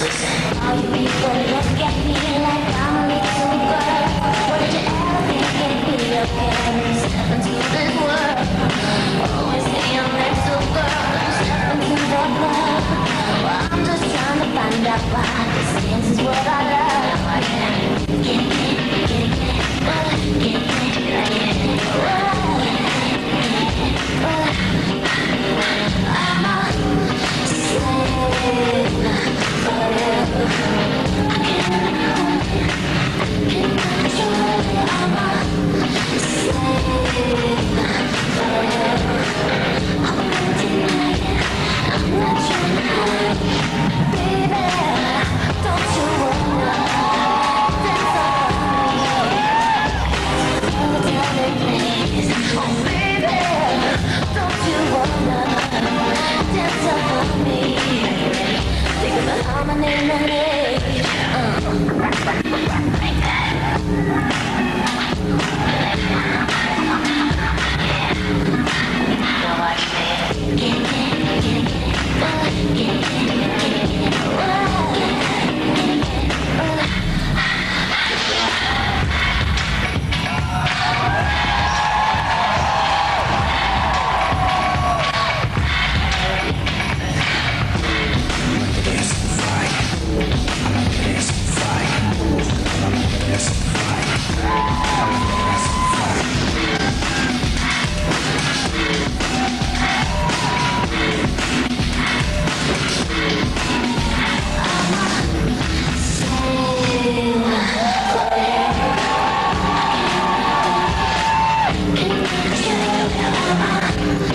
All you people look at me like I'm a little girl. What did you ever think it'd be okay when you step into this world? Always say I'm little girl, I'm stepping into the club. Well, I'm just trying to find out why this dance is what I love. I'm a slave forever. I can't control it. I'm a slave forever. I'm not denying it. I'm not trying to hide. Baby, don't you wanna dance on me? Tell me please. Oh baby, don't you wanna dance on me? Think of the harmony and age. Now watch me. Get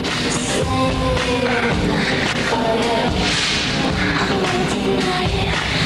I'm not denying it.